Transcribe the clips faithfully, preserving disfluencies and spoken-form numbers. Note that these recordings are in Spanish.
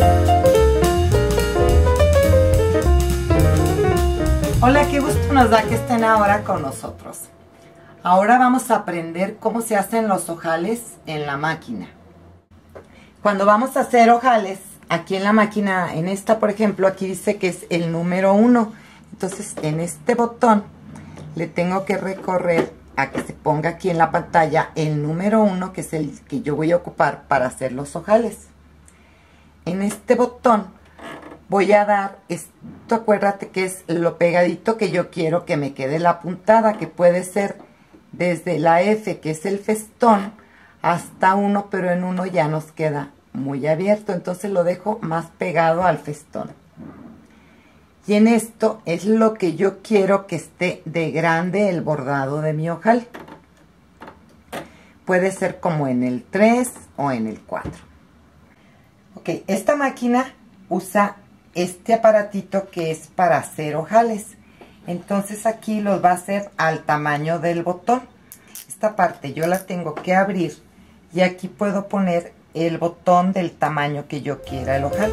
Hola, qué gusto nos da que estén ahora con nosotros. Ahora vamos a aprender cómo se hacen los ojales en la máquina. Cuando vamos a hacer ojales, aquí en la máquina, en esta por ejemplo, aquí dice que es el número uno. Entonces en este botón le tengo que recorrer a que se ponga aquí en la pantalla el número uno, que es el que yo voy a ocupar para hacer los ojales. En este botón voy a dar, esto acuérdate que es lo pegadito que yo quiero que me quede la puntada, que puede ser desde la F, que es el festón, hasta uno, pero en uno ya nos queda muy abierto, entonces lo dejo más pegado al festón. Y en esto es lo que yo quiero que esté de grande el bordado de mi ojal. Puede ser como en el tres o en el cuatro. Ok, esta máquina usa este aparatito que es para hacer ojales. Entonces aquí los va a hacer al tamaño del botón. Esta parte yo la tengo que abrir y aquí puedo poner el botón del tamaño que yo quiera el ojal.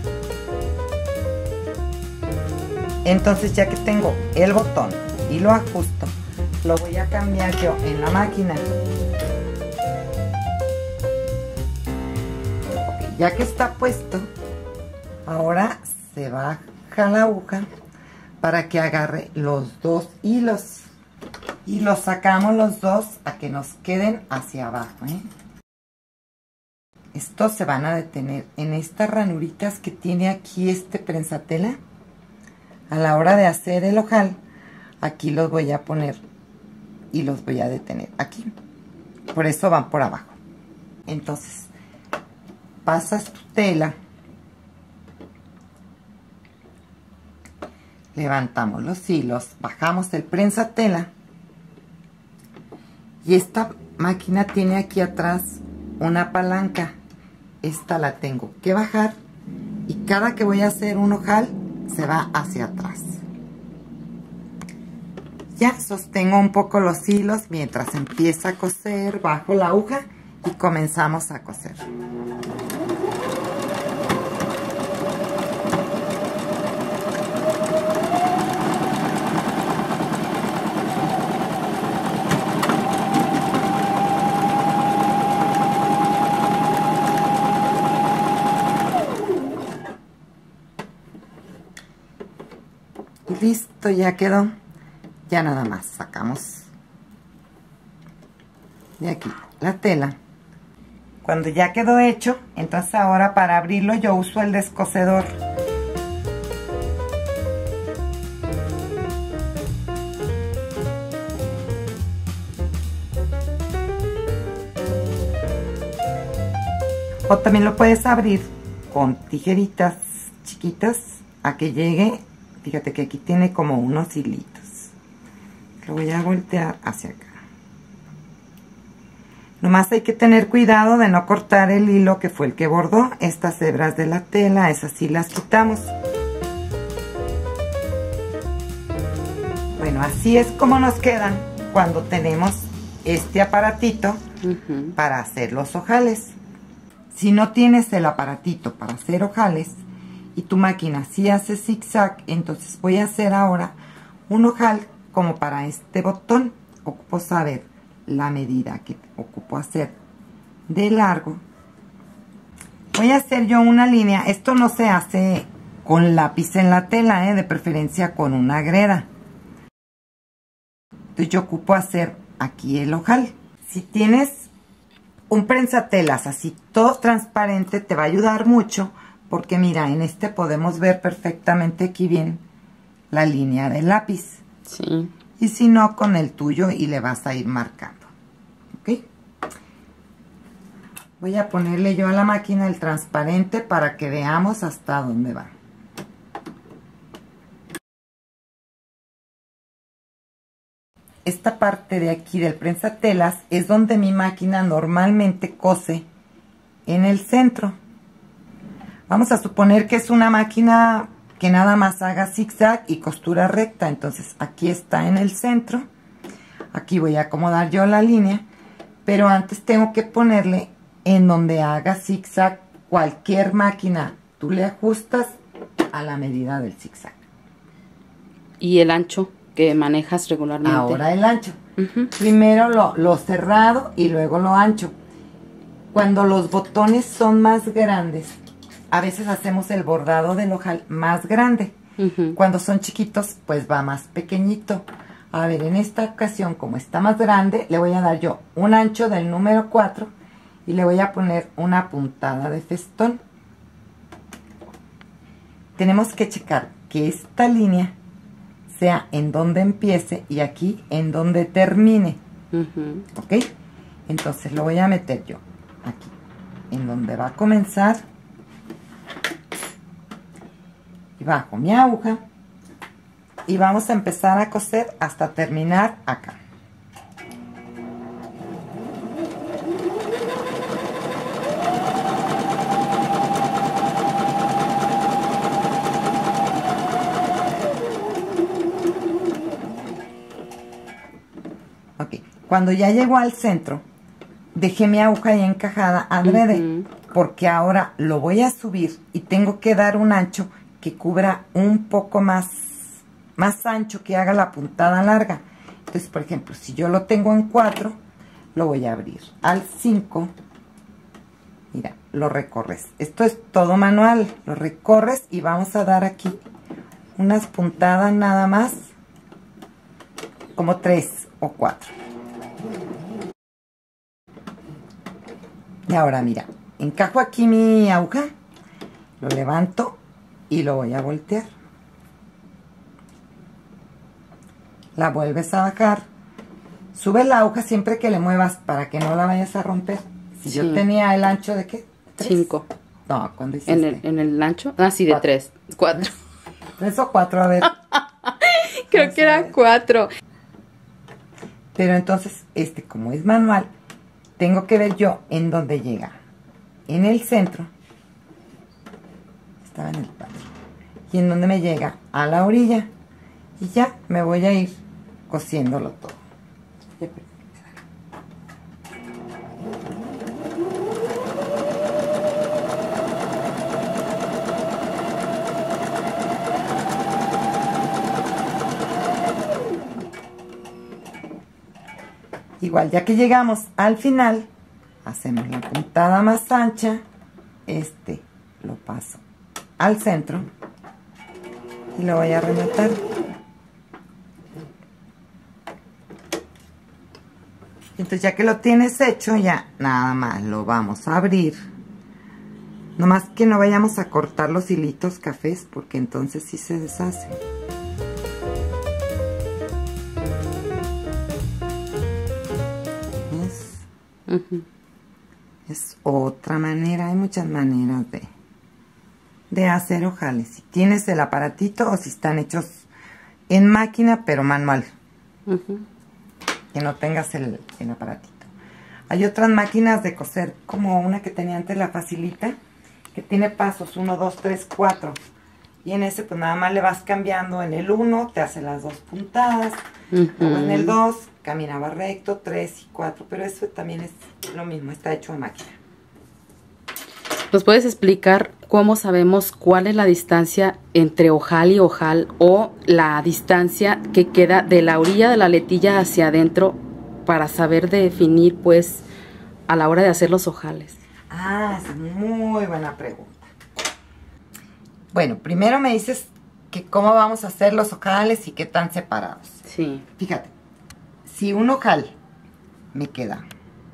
Entonces ya que tengo el botón y lo ajusto, lo voy a cambiar yo en la máquina. Okay, ya que está puesto, ahora se baja la aguja para que agarre los dos hilos y los sacamos los dos a que nos queden hacia abajo, ¿eh? Estos se van a detener en estas ranuritas que tiene aquí este prensatela. A la hora de hacer el ojal, aquí los voy a poner y los voy a detener aquí. Por eso van por abajo. Entonces, pasas tu tela, levantamos los hilos, bajamos el prensatela y esta máquina tiene aquí atrás una palanca. Esta la tengo que bajar y cada que voy a hacer un ojal se va hacia atrás. Ya sostengo un poco los hilos mientras empieza a coser, bajo la aguja y comenzamos a coser. Listo, ya quedó. Ya nada más sacamos de aquí la tela. Cuando ya quedó hecho, entonces ahora para abrirlo yo uso el descosedor. O también lo puedes abrir con tijeritas chiquitas a que llegue. Fíjate que aquí tiene como unos hilitos. Lo voy a voltear hacia acá. Nomás hay que tener cuidado de no cortar el hilo que fue el que bordó. Estas hebras de la tela, esas sí las quitamos. Bueno, así es como nos quedan cuando tenemos este aparatito uh-huh. para hacer los ojales. Si no tienes el aparatito para hacer ojales, y tu máquina sí hace zigzag, entonces voy a hacer ahora un ojal como para este botón. Ocupo saber la medida que ocupo hacer de largo. Voy a hacer yo una línea. Esto no se hace con lápiz en la tela, ¿eh? De preferencia con una greda. Entonces yo ocupo hacer aquí el ojal. Si tienes un prensatelas así todo transparente, te va a ayudar mucho. Porque mira, en este podemos ver perfectamente aquí bien la línea del lápiz. Sí. Y si no, con el tuyo y le vas a ir marcando. ¿Ok? Voy a ponerle yo a la máquina el transparente para que veamos hasta dónde va. Esta parte de aquí del prensatelas es donde mi máquina normalmente cose en el centro. Vamos a suponer que es una máquina que nada más haga zigzag y costura recta. Entonces aquí está en el centro. Aquí voy a acomodar yo la línea. Pero antes tengo que ponerle en donde haga zigzag cualquier máquina tú le ajustas a la medida del zigzag. ¿Y el ancho que manejas regularmente? Ahora el ancho. Uh-huh. Primero lo, lo cerrado y luego lo ancho. Cuando los botones son más grandes, a veces hacemos el bordado del ojal más grande. Uh-huh. Cuando son chiquitos, pues va más pequeñito. A ver, en esta ocasión, como está más grande, le voy a dar yo un ancho del número cuatro y le voy a poner una puntada de festón. Tenemos que checar que esta línea sea en donde empiece y aquí en donde termine. Uh-huh. ¿Ok? Entonces lo voy a meter yo aquí, en donde va a comenzar. Y bajo mi aguja. Y vamos a empezar a coser hasta terminar acá. Ok, cuando ya llegó al centro, dejé mi aguja ahí encajada adrede, uh-huh. porque ahora lo voy a subir y tengo que dar un ancho que cubra un poco más, más ancho, que haga la puntada larga. Entonces, por ejemplo, si yo lo tengo en cuatro, lo voy a abrir al cinco. Mira, lo recorres. Esto es todo manual. Lo recorres y vamos a dar aquí unas puntadas nada más, como tres o cuatro. Y ahora mira, encajo aquí mi aguja, lo levanto y lo voy a voltear. La vuelves a bajar. Sube la aguja siempre que le muevas para que no la vayas a romper. Si sí. Yo tenía el ancho de ¿qué? ¿Tres? Cinco. No, ¿cuándo hiciste? ¿En el, en el ancho? Ah, sí, de cuatro. Tres. Cuatro. Tres o cuatro, a ver. Creo que era cuatro. Pero entonces, este, como es manual, tengo que ver yo en dónde llega. En el centro. Estaba en el patio. Y en donde me llega a la orilla. Y ya me voy a ir cosiéndolo todo. Igual, ya que llegamos al final, hacemos la puntada más ancha. Este lo paso al centro y lo voy a rematar. Entonces, ya que lo tienes hecho, ya nada más lo vamos a abrir. Nomás que no vayamos a cortar los hilitos cafés, porque entonces sí se deshace. ¿Ves? Uh-huh. Es otra manera, hay muchas maneras de, de hacer ojales. Si tienes el aparatito o si están hechos en máquina, pero manual. Uh-huh. Que no tengas el, el aparatito. Hay otras máquinas de coser, como una que tenía antes, la Facilita, que tiene pasos uno, dos, tres, cuatro. Y en ese pues nada más le vas cambiando. En el uno te hace las dos puntadas. Uh-huh. O en el dos caminaba recto, tres y cuatro. Pero eso también es lo mismo, está hecho a máquina. ¿Nos puedes explicar cómo sabemos cuál es la distancia entre ojal y ojal, o la distancia que queda de la orilla de la letilla hacia adentro, para saber definir pues a la hora de hacer los ojales? Ah, es muy buena pregunta. Bueno, primero me dices que cómo vamos a hacer los ojales y qué tan separados. Sí. Fíjate, si un ojal me queda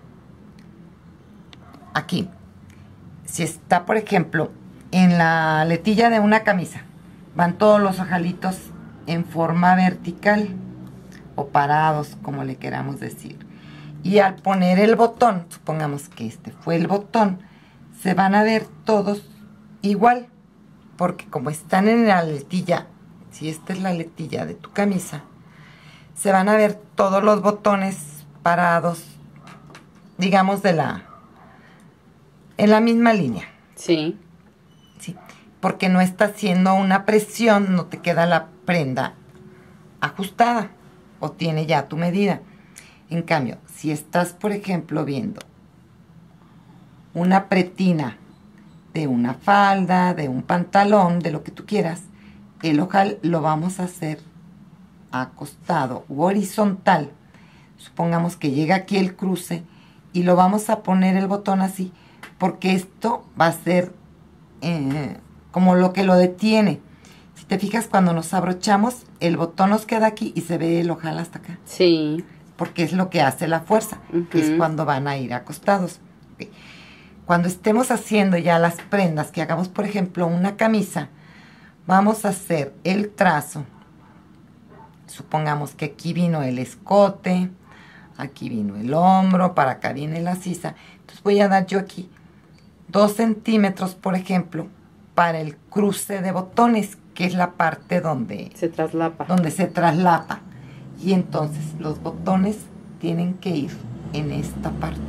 aquí, si está, por ejemplo, en la letilla de una camisa, van todos los ojalitos en forma vertical o parados, como le queramos decir. Y al poner el botón, supongamos que este fue el botón, se van a ver todos igual, porque como están en la letilla, si esta es la letilla de tu camisa, se van a ver todos los botones parados, digamos, de la en la misma línea. Sí. Sí, porque no está haciendo una presión, no te queda la prenda ajustada o tiene ya tu medida. En cambio, si estás, por ejemplo, viendo una pretina de una falda, de un pantalón, de lo que tú quieras. El ojal lo vamos a hacer acostado u horizontal. Supongamos que llega aquí el cruce y lo vamos a poner el botón así, porque esto va a ser eh, como lo que lo detiene. Si te fijas, cuando nos abrochamos, el botón nos queda aquí y se ve el ojal hasta acá. Sí. Porque es lo que hace la fuerza, uh-huh. que es cuando van a ir acostados. Okay. Cuando estemos haciendo ya las prendas, que hagamos, por ejemplo, una camisa, vamos a hacer el trazo. Supongamos que aquí vino el escote, aquí vino el hombro, para acá viene la sisa. Entonces voy a dar yo aquí dos centímetros, por ejemplo, para el cruce de botones, que es la parte donde se traslapa. Donde se traslapa. Y entonces los botones tienen que ir en esta parte.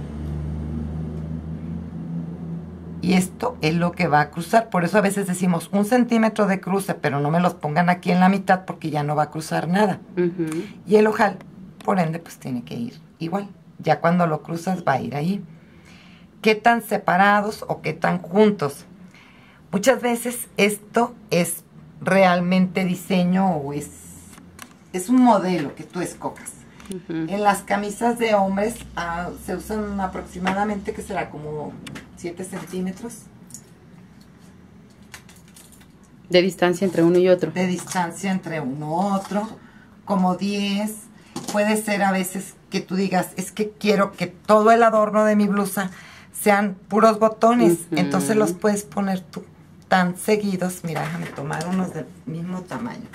Y esto es lo que va a cruzar. Por eso a veces decimos un centímetro de cruce, pero no me los pongan aquí en la mitad porque ya no va a cruzar nada. Uh-huh. Y el ojal, por ende, pues tiene que ir igual. Ya cuando lo cruzas va a ir ahí. ¿Qué tan separados o qué tan juntos? Muchas veces esto es realmente diseño o es, es un modelo que tú escojas. Uh-huh. En las camisas de hombres uh, se usan aproximadamente, que será como siete centímetros. De distancia entre uno y otro. De distancia entre uno y otro, como diez. Puede ser a veces que tú digas, es que quiero que todo el adorno de mi blusa sean puros botones. Uh-huh. Entonces los puedes poner tú tan seguidos. Mira, déjame tomar unos del mismo tamaño.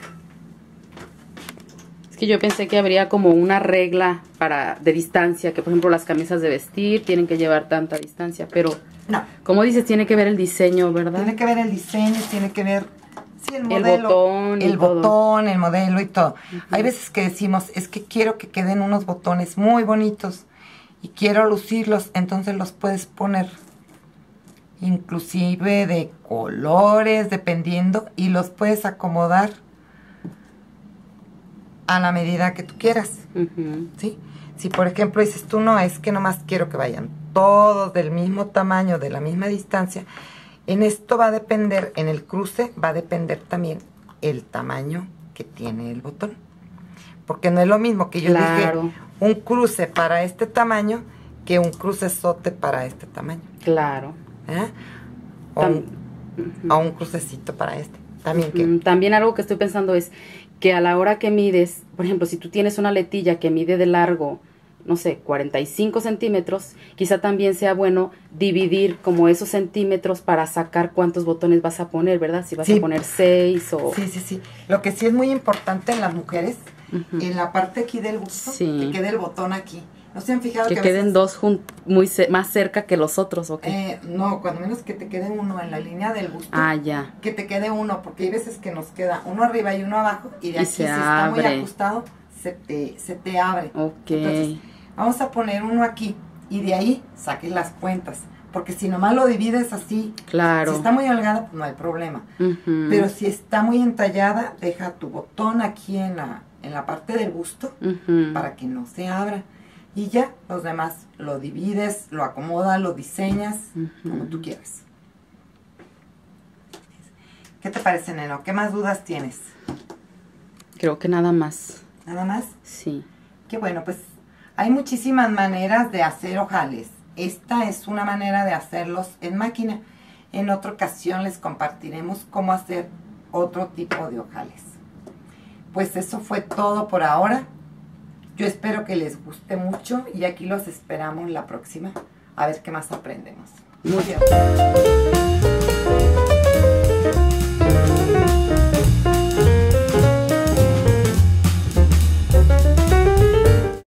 Es que yo pensé que habría como una regla para de distancia, que por ejemplo las camisas de vestir tienen que llevar tanta distancia, pero no. Como dices, tiene que ver el diseño, ¿verdad? Tiene que ver el diseño, tiene que ver sí, el modelo, el botón, el botón, el modelo y todo. Uh-huh. Hay veces que decimos, es que quiero que queden unos botones muy bonitos y quiero lucirlos, entonces los puedes poner inclusive de colores, dependiendo, y los puedes acomodar a la medida que tú quieras. Uh-huh. ¿Sí? Si por ejemplo dices tú, no, es que nomás quiero que vayan todos del mismo tamaño, de la misma distancia, en esto va a depender, en el cruce va a depender también el tamaño que tiene el botón. Porque no es lo mismo que yo claro. dije un cruce para este tamaño que un crucesote para este tamaño. Claro. ¿Eh? O, Tam- un, uh-huh. o un crucecito para este. También, uh-huh. que, También algo que estoy pensando es que a la hora que mides, por ejemplo, si tú tienes una letilla que mide de largo, no sé, cuarenta y cinco centímetros, quizá también sea bueno dividir como esos centímetros para sacar cuántos botones vas a poner, ¿verdad? Si vas sí. a poner seis o... Sí, sí, sí. Lo que sí es muy importante en las mujeres, uh-huh. en la parte aquí del busto, sí. que quede el botón aquí. ¿No se han fijado que, que queden veces, dos jun- muy ce- más cerca que los otros, ¿o qué? Eh, no, cuando menos que te quede uno en la línea del busto. Ah, ya. Que te quede uno, porque hay veces que nos queda uno arriba y uno abajo, y de y aquí se si abre. está muy ajustado, se te, se te abre. Ok. Entonces, vamos a poner uno aquí, y de ahí saques las cuentas. Porque si nomás lo divides así, claro. si está muy holgada, pues no hay problema. Uh-huh. Pero si está muy entallada, deja tu botón aquí en la, en la parte del busto, uh-huh. para que no se abra. Y ya, los demás lo divides, lo acomodas, lo diseñas, uh-huh. como tú quieras. ¿Qué te parece, Neno? ¿Qué más dudas tienes? Creo que nada más. ¿Nada más? Sí. Qué bueno, pues hay muchísimas maneras de hacer ojales. Esta es una manera de hacerlos en máquina. En otra ocasión les compartiremos cómo hacer otro tipo de ojales. Pues eso fue todo por ahora. Yo espero que les guste mucho y aquí los esperamos la próxima. A ver qué más aprendemos. Muy bien.